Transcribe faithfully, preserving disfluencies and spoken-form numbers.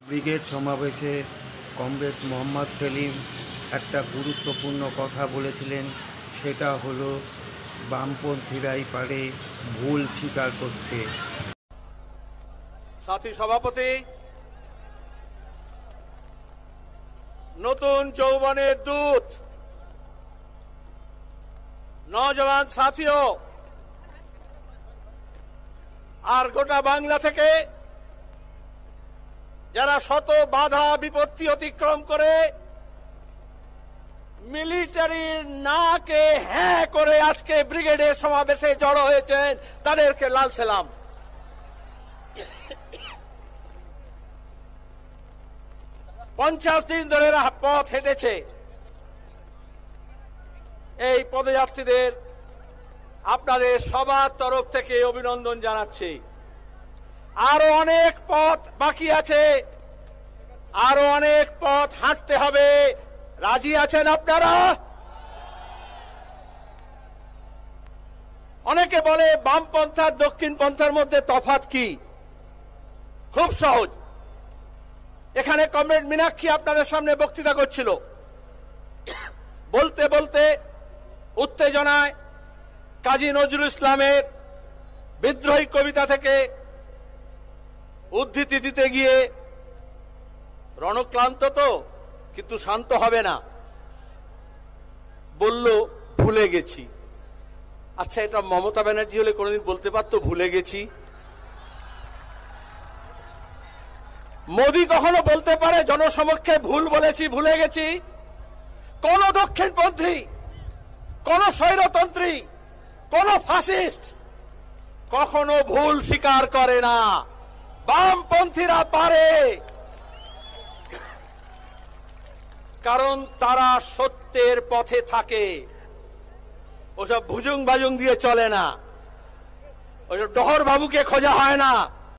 Brigade সমাবেশে comrade Mohammad Selim একটা গুরুত্বপূর্ণ কথা বলেছিলেন, সেটা হলো বামপন্থীরাই পারে ভুল স্বীকার করতে। সাথী সভাপতি, নতুন যৌবনের দূত নওজওয়ান সাথীও আর গোটা বাংলা থেকে যারা শত বাধা বিপত্তি অতিক্রম করে মিলিটারির নাকে হ্যাঁ করে আজকে ব্রিগেডের সমাবেশে জড়ো হয়েছেন, তাদেরকে লাল সালাম। পঞ্চাশ দিন ধরে পথ হেঁটেছে এই পদযাত্রীদের আপনাদের সবার তরফ থেকে অভিনন্দন জানাচ্ছি। আরো অনেক পথ বাকি আছে, আরো অনেক পথ হাঁটতে হবে। রাজি আছেন আপনারা? অনেকে বলে বামপন্থার দক্ষিণ পন্থার মধ্যে তফাৎ কি? খুব সহজ। এখানে কমরেড মীনাক্ষী আপনাদের সামনে বক্তৃতা করছিল, বলতে বলতে উত্তেজনায় কাজী নজরুল ইসলামের বিদ্রোহী কবিতা থেকে উদ্ধৃতি দিতে গিয়ে রণক্লান্ত তো, কিন্তু শান্ত হবে না, বলল ভুলে গেছি। আচ্ছা, এটা মমতা ব্যানার্জি হলে কোনোদিন বলতে পারতো ভুলে গেছি? মোদি কখনো বলতে পারে জনসমক্ষে ভুল বলেছি, ভুলে গেছি? কোন দক্ষিণপন্থী, কোন স্বৈরতন্ত্রী, কোন ফাসিস্ট কখনো ভুল স্বীকার করে না। বামপন্থীরা পারে, কারণ তারা সত্যের পথে থাকে। ওসব ভুজুং বাজুং দিয়ে চলে না, ওসব ডহর বাবুকে খোঁজা হয় না।